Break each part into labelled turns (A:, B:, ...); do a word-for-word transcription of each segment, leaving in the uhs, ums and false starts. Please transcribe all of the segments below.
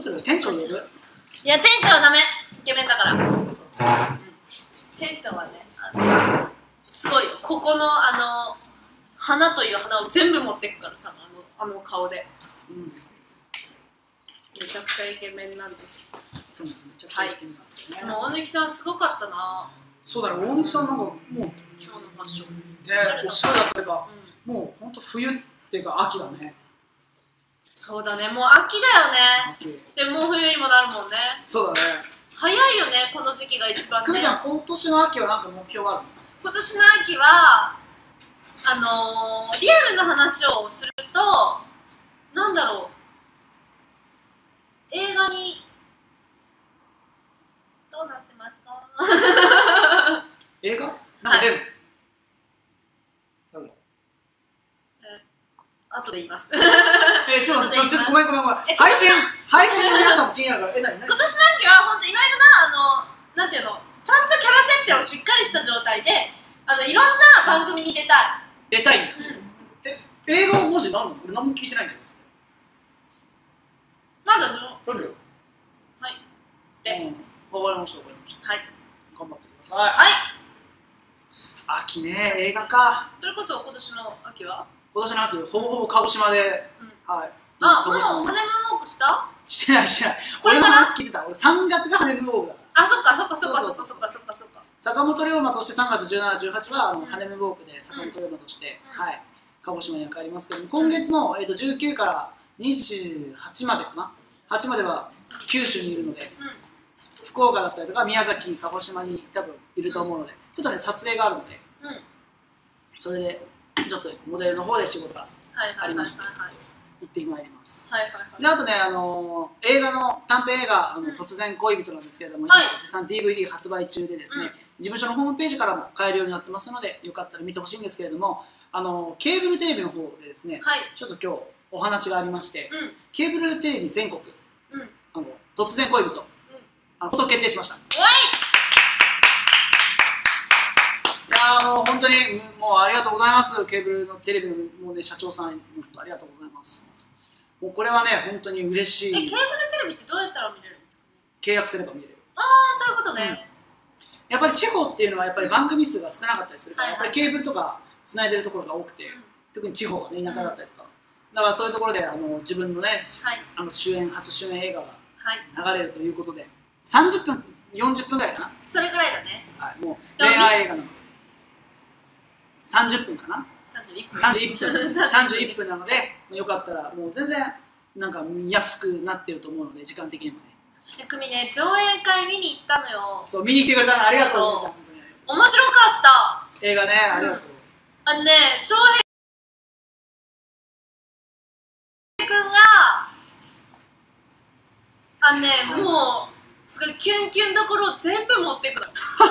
A: する？店長呼ぶ？
B: いや、店長はダメ。イケメンだから。そう、うん、店長はね、あのすごいよ。ここのあの花という花を全部持ってくから、多分あのあの顔で、うん、めちゃくちゃイケメンなんです。
A: そうですね、めちゃくちゃイケメンなんですよね。
B: もう大貫さんすごかったな。
A: そうだね、大貫さんなんかもう
B: 今日のファッション
A: ね、おしゃれだったりか、うん、もう本当冬っていうか秋だね。
B: そうだね、もう秋だよね。でもう冬にもなるもんね。
A: そうだね。
B: 早いよね、この時期が一番ね。
A: くみちゃん、今年の秋は何か目標があるの？
B: 今年の秋はあのー、リアルな話をすると、なんだろう、映画にどうなってますか？
A: 映画？なんか出る？はい、
B: 後で言います。
A: えー、ちょっと、ちょっと、ごめんごめんごめん。配信、配信の皆さんも気になるから、え、なに？今
B: 年の秋は本当いろいろな、あの、なんていうの、ちゃんとキャラ設定をしっかりした状態で、あの、いろんな番組に出たい。
A: 出たいんだ。うん、え、映画の文字何の？俺何も聞いてないんだよ。
B: まだど
A: 撮るよ。
B: はい。です。
A: わ、うん、かりました、わかりました。
B: はい。
A: 頑張ってください。
B: はい。
A: 秋ね、映画か。
B: それこそ今年の秋は？
A: 今年の秋、ほぼほぼ鹿児島で、うん、はい。
B: あ、もうハネムーンウォークした？
A: してないしてない。俺の話聞いてた。俺さんがつがハネムーンウォークだから。
B: あ、そっかそっかそっかそっかそっかそっかそっか。
A: 坂本龍馬としてさんがつじゅうしち、じゅうはちはあの、うん、ハネムーンウォークで坂本龍馬として、うん、はい、鹿児島には帰りますけども、今月も、えー、とじゅうくからにじゅうはちまでかな、はちまでは九州にいるので、うん、福岡だったりとか宮崎、鹿児島に多分いると思うので、ちょっとね撮影があるので、うん、それでちょっとモデルの方で仕事がありまして行ってまいります。はいはいはい、であとね、あのー、映画の短編映画あの、うん、突然恋人なんですけれども、はい、今絶賛 ディーブイディー 発売中でですね、うん、事務所のホームページからも買えるようになってますのでよかったら見てほしいんですけれども、あのー、ケーブルテレビの方でですね、はい、ちょっと今日お話がありまして、うん、ケーブルテレビ全国、うん、あの突然恋人、うん、あの放送決定しました。いやもう本当にもうありがとうございます。ケーブルのテレビの、ね、社長さん本当ありがとうございます。もうこれはね本当に嬉しい。え、ケーブルテレビってどうやったら見れるんですかね？契約すれば見れる。ああ、そういうことね、うん。やっぱり地方っていうのはやっぱり番組数が少なかったりするから、うん、やっぱりケーブルとかつないでるところが多くて、うん、特に地方がね田舎だったりとか、だからそういうところであの自分のね、はい、あの主演初主演映画が流れるということで、さんじゅっぷんよんじゅっぷんぐらいかな。それぐらいだね。はい、もう恋愛映画なので。さんじゅっぷんかな、さんじゅういっぷんさんじゅういっぷんさんじゅういっぷんなので、よかったらもう全然なんか安くなってると思うので、時間的にもね。え、くみね、上映会見に行ったのよ。そう、見に来てくれたのありがとう。ちゃん本当に面白かった。映画ね、ありがとう。うん、あのね、翔平君があのね、はい、もうすごいキュンキュンどころを全部持ってくの。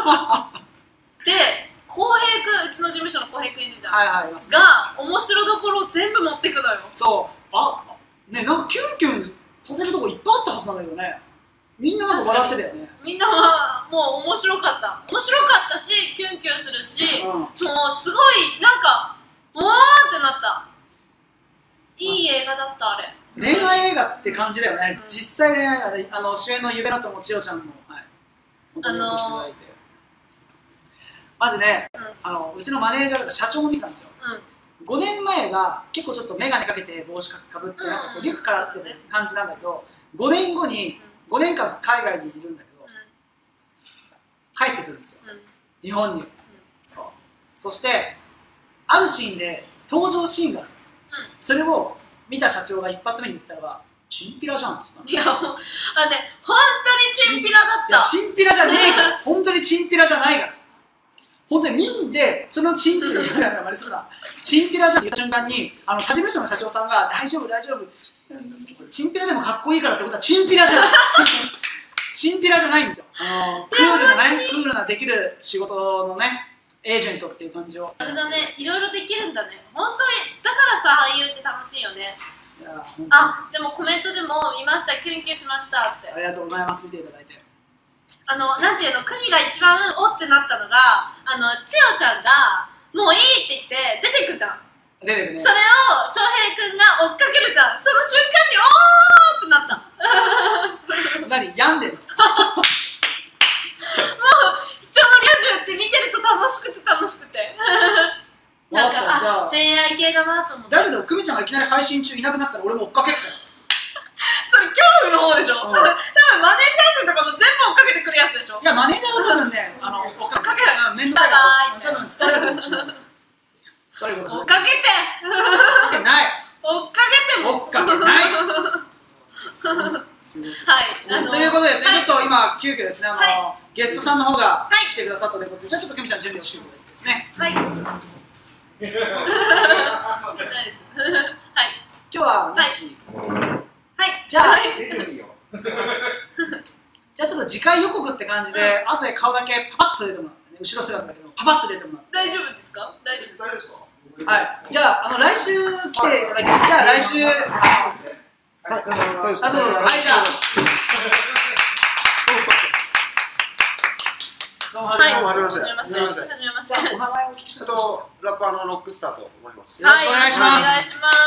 A: で浩平君、うちの事務所の浩平君いるじゃん、はいはい、いますね、が面白どころを全部持ってくのよ。そう、あ、ね、なんかキュンキュンさせるとこいっぱいあったはずなんだけどね。みんななんか笑ってたよね。みんなはもう面白かった面白かったし、キュンキュンするし、うん、もうすごいなんかわーってなった。いい映画だった。あれ恋愛映画って感じだよね、うん、実際恋愛映画で、あの主演のゆべらともちよちゃんも、はい、本当によくしていただいて、マジね、うん、あのうちのマネージャーとか社長も見てたんですよ、うん、ごねんまえが結構ちょっと眼鏡かけて帽子かぶってなんかこうリュックからってる感じなんだけど、ごねんごにごねんかん海外にいるんだけど、うん、帰ってくるんですよ、うん、日本に、うん、そうそしてあるシーンで登場シーンがある、うん、それを見た社長が一発目に言ったのがチンピラじゃんっつったの。いや、あのね、本当にチンピラだった。いや、チンピラじゃねえから本当にチンピラじゃないから、本当に見んで、そのチンピラじゃないするな。チンピラじゃんって言った瞬間に、あの他事務所の社長さんが大丈夫大丈夫、チンピラでもかっこいいからってことはチンピラじゃん。チンピラじゃないんですよ。あのクールなね、クールなできる仕事のね、エージェントっていう感じを。あれだね、いろいろできるんだね。本当にだからさ、俳優って楽しいよね。いや、あ、でもコメントでも見ました、キュンキュンしましたって。ありがとうございます、見ていただいて。あの、なんていうの、クミが一番おってなったのが、あの、千代ちゃんが、もういいって言って出てくじゃん。出てくね。それを翔平くんが追っかけるじゃん。その瞬間に、おーってなった。 何病んでんの？もう
B: 人のラジオって見てると楽しくて楽しくてなんかじゃあ恋愛系だなと思って。
A: だけど久美ちゃんがいきなり配信中いなくなったら俺も追っかけっから
B: それ恐怖の方でしょ、うん、多分マネージャーさんとかも全部追っかけてくるやつでしょ。
A: いやマネージャーは多分ねあの追っかける面倒くさいから多分疲れるかもしれない疲れるかもしれない。追っかけて追っかけない追っかけても追っかけないはい、ということでですね、ちょっと今急遽ですね、あのゲストさんの方が来てくださったということで、じゃあちょっと久美ちゃん準備をしていただいてですね。はい。はい。今日はなし。はい。じゃあ、じゃあちょっと次回予告って感じで、あとで顔だけパパッと出てもらってね、後ろ姿だけどパパッと出てもらって。
B: 大丈夫ですか？大丈夫ですか？
A: はい。じゃああの来週来ていただきます。じゃあ来週。はい、あと、はい、じゃあ。どうも、はじめまして。はじめまして。はじめまして。お名前をお聞きしたいと、
C: ラッパーのロックスターと思います。
A: よろしくお願いします。
B: お願いします。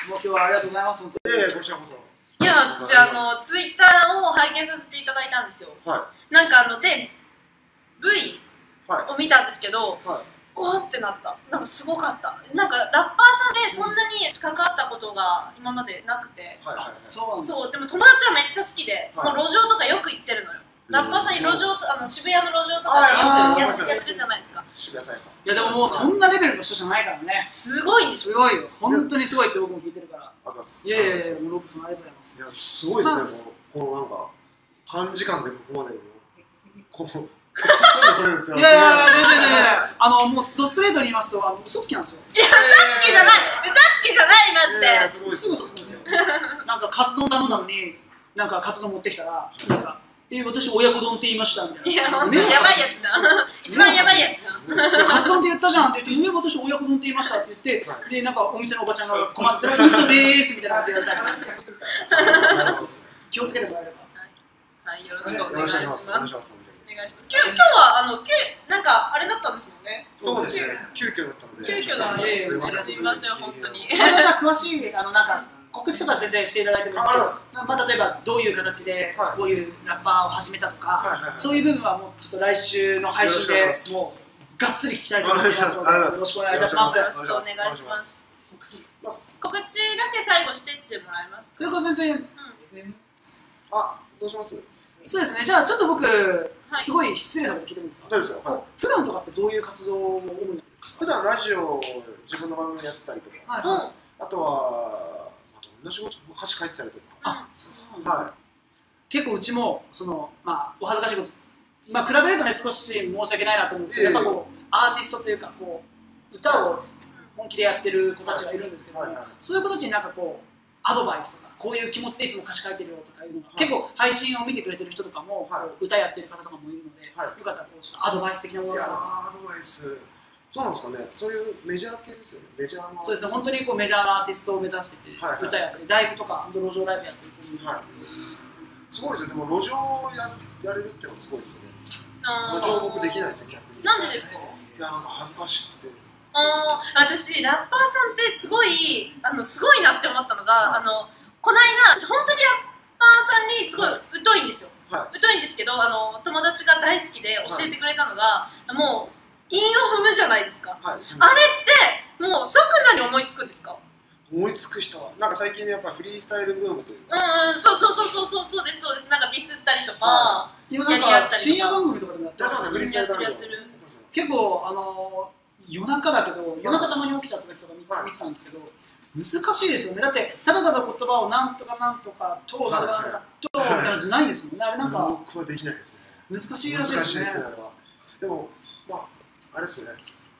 A: もう今日はありがとうございます。本当に。
C: ええ、こちらこそ。
B: いや、私、あの、ツイッターを拝見させていただいたんですよ。はい。なんか、あの、で、ブイ を見たんですけど、はい。わーってなった。なんかすごかった。なんかラッパーさんでそんなに関わったことが今までなくて、そうそうでも友達はめっちゃ好きで、はい、もう路上とかよく行ってるのよ。ラッパーさんに路上あの渋谷の路上とかでよくやってやってるじゃないですか。
C: 渋谷サイファ
A: ー。
C: い
A: やでももうそんなレベルの人じゃないからね。
B: すごいんです
A: よ。すごいよ。本当にすごいって僕も聞いてるから。いやいやいや、もうロックさんありがとうございます。
C: いやすごいですね。このなんか短時間でここまでこう。いやいや、全然全然、あの、もうドストレートに言いますと、あの嘘つきなんですよ。
B: いや、嘘つきじゃない、嘘つきじゃない、マジで。
A: すぐ嘘つくんですよ。なんか、カツ丼頼んだのに、なんか、カツ丼持ってきたら、なんか、え、私、親子丼って言いましたみたいな。
B: いや、ほんとやばいやつじゃん。一番やばいやつじゃん。
A: カツ丼って言ったじゃんって言って、え、私、親子丼って言いましたって言って、で、なんか、お店のおばちゃんが困ってたら、嘘でーすみたいなこと言われたりする。気をつけてもらえれば。
B: はい、よろしくお願いします。お願いします。今日はあのなんかあれだったんですもんね。
C: そうですね。急遽だったので。
B: 急遽だったので。すみません本当に。
A: またじゃあ詳しいあのなんか告知とか先生していただいてもいいですか。まあ例えばどういう形でこういうラッパーを始めたとか、そういう部分はもうちょっと来週の配信でもうがっつり聞きたいと思いますので、よろしくお願いいたします。
B: よろしくお願いします。告知だけ最後してってもらえます。
A: それから先生。
C: あ、どうします？
A: そうですね。じゃあちょっと僕すごい失礼なこと聞いてるんですか。
C: 大丈夫ですよ。はい。
A: 普段とかってどういう活動を主に？
C: 普段ラジオ自分の番組やってたりとか、はい、あとはあと同じこと歌詞書いてたりとか。
A: あ、そうなんですね。はい。結構うちもそのまあお恥ずかしいこと、まあ比べるとね少し申し訳ないなと思うんですけど、やっぱこうアーティストというかこう歌を本気でやってる子たちがいるんですけど、そういう子たちになんかこうアドバイスとかこういう気持ちでいつも歌詞書いてるよとかいうのが、はい、結構配信を見てくれてる人とかも、はい、歌やってる方とかもいるので、はい、よかったらこうちょっとアドバイス的なものが。いや
C: ーアドバイスどうなんですかね。そういうメジャー系ですよね。メジャーの
A: そうですね。本当にこうメジャーなアーティストを目指してて、はいはい、歌やってライブとか路上ライブやってる子もいるんですけど、はい、
C: すごいですよ。でも路上ややれるってのはすごいですよね。路上僕できないですよ逆に。
B: なんでですか？
C: いやなんか恥ずかしくて。
B: あ私ラッパーさんってすごいあのすごいなって思ったのが、はい、あのこの間私本当にラッパーさんにすごい疎いんですよ、はい、疎いんですけどあの友達が大好きで教えてくれたのが、はい、もう韻を踏むじゃないですか、はい、あれってもう即座に思いつくんですか？
C: 思いつく人はなんか最近やっぱフリースタイルブームというか
B: うんそうそうそうそうそうそうですそうですなんかディスったりとか、
A: はい、今なんか深夜番組とかでもやってますよね。
B: フリースタイルやってる
A: 結構あの夜中だけど夜中たまに起きちゃった時とか 見,、はい、見てたんですけど難しいですよね。だってただただ言葉をなんとかなんとかとなんとかとみたいなのじゃないですもんね。あれなんか
C: 僕はできないですね。
A: 難しいらしいですね。
C: 難しいですねあれは。でもまああれですね。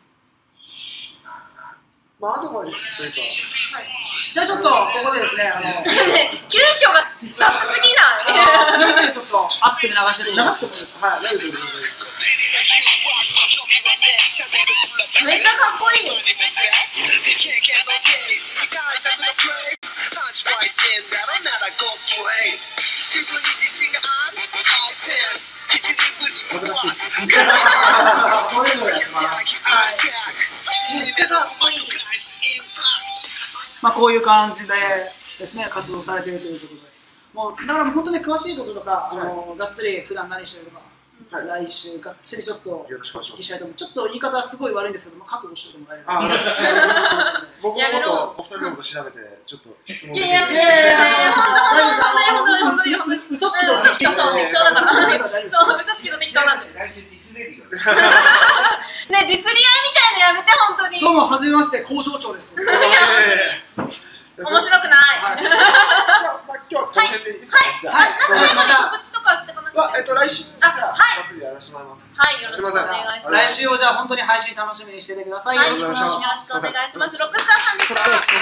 C: まあアドバイスというか、
A: はい、じゃあちょっとここでですねあの
B: 急遽が雑すぎない。
A: 急遽ちょっとアップで流して流してもいいですか？
C: はい、流してください。
B: めっちゃかっこいい。
A: まあこういう感じでですね活動されているということで、 もうだから本当に詳しいこととか、あのがっつり普段何してるとか、来週がっつりちょっとお聞きしたいと思う。ちょっと言い方すごい悪いんですけども、覚悟しておいてもらえる。
C: 僕のことお二人のこと調べてちょっと質問できる。
B: いやいやいやいや、本当本当本当本当
A: 嘘つきと
B: 適当そう適当だから。そう嘘つきと適当なんで。
D: 来週ディスれるよ。
B: ねディスり合いみたいのやめて本当に。
A: どうもはじめまして工場長です。
B: 面白くない。
C: じゃあまあ今日はこの辺でいいですか。じゃあ
B: なんか告知とかしてこなくて。
C: えっと来週じゃあがっつりやらせてもらいます。
B: はい、よろしくお願いします。
A: 来週をじゃあ本当に配信楽しみにしててください。
B: よろしくお願いします。よろしくお願いします。ロックスターさんでした。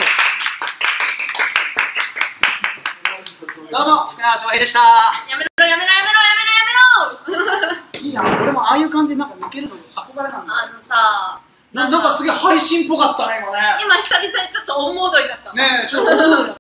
A: どうも福永翔平でした。
B: やめろやめろやめろやめろやめろ。
A: いいじゃん。俺もああいう感じでなんか抜けるの憧れなんだ。
B: あのさ。
A: な, なんかすげえ配信っぽかったね今ね。
B: 今久々にちょっと大モードになった。
A: ねえちょっと大モードになった。